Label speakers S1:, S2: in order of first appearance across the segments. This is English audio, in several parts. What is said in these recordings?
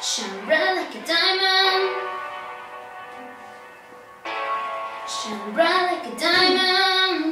S1: Shine bright like a diamond. Shine bright like a diamond.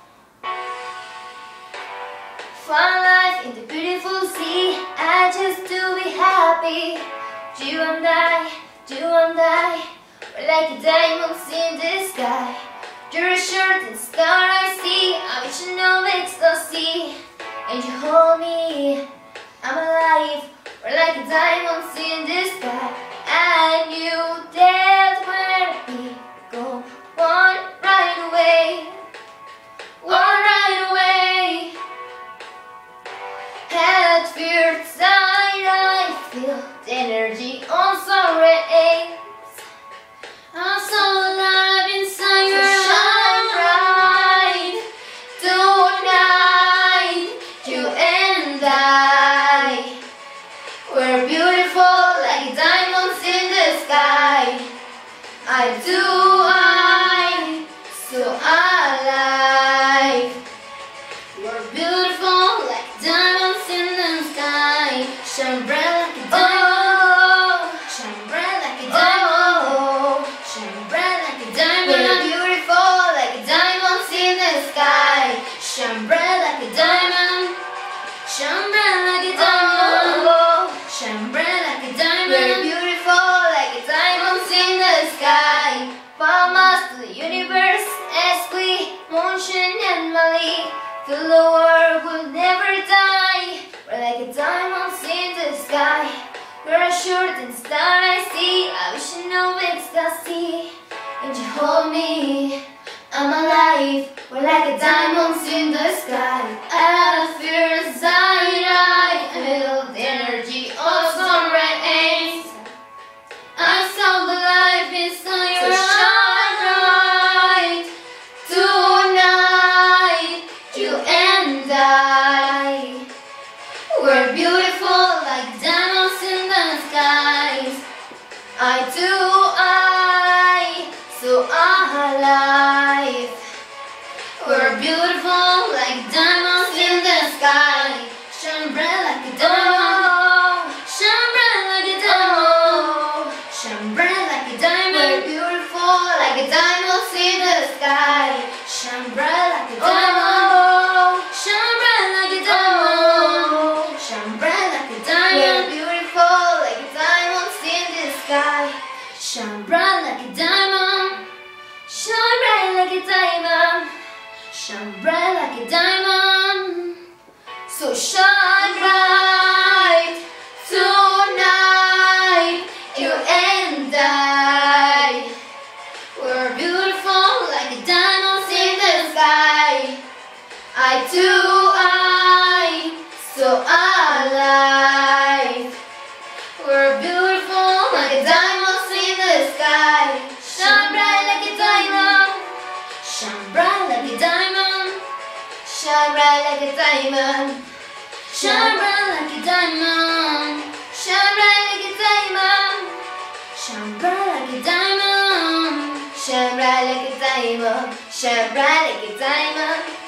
S1: Fun life in the beautiful sea. I just do be happy. You and I, we're like a diamonds in the sky. You're a shooting star I see. I wish you know ecstasy. And you hold me, I'm alive. We're like a diamonds in the sky. I knew that where we go, one right away, one right away. At first sight I feel the energy on some rays. I'm so alive inside your eyes. Shine bright tonight, you and I. We're beautiful like diamonds in the sky. I so alive. We're beautiful like diamonds in the sky. Shine bright like a diamond. Shine bright like a diamond. Shine bright like a diamond. We're beautiful like diamonds in the sky. Shine bright like a diamond. Shine bright like a diamond. Shine bright like a diamond. We're beautiful like diamonds in the sky. Palmas to the universe as we motion and Mali. Till the world will never die. We're like a diamonds in the sky. We're a shooting star I see. I wish you know ecstasy. And you hold me, I'm alive. We're like a diamonds in the sky. At first sight I feel the energy of sun rays. I saw the life inside your eyes. Tonight, you and I. We're beautiful like diamonds in the skies. So alive. We're beautiful like diamonds in the sky. Shine bright like a diamond. Shine bright like a diamond. Shine bright like a diamond. We're beautiful like diamonds in the sky. Shine bright like a diamond. Shine bright like a diamond. Shine bright like a diamond. We're beautiful like diamonds in the sky. Shine bright like a diamond. Shine bright like a diamond. Shine bright like a diamond. So shine bright tonight, you and I. We're beautiful like diamonds in the sky. I so alive. We're beautiful like diamonds in the sky. Shine bright like a diamond. Shine bright like a diamond. Shine bright like a diamond. Shine bright like a diamond. Shine bright like a diamond. Shine bright like a diamond. Shine bright like a diamond. Shine bright like a diamond.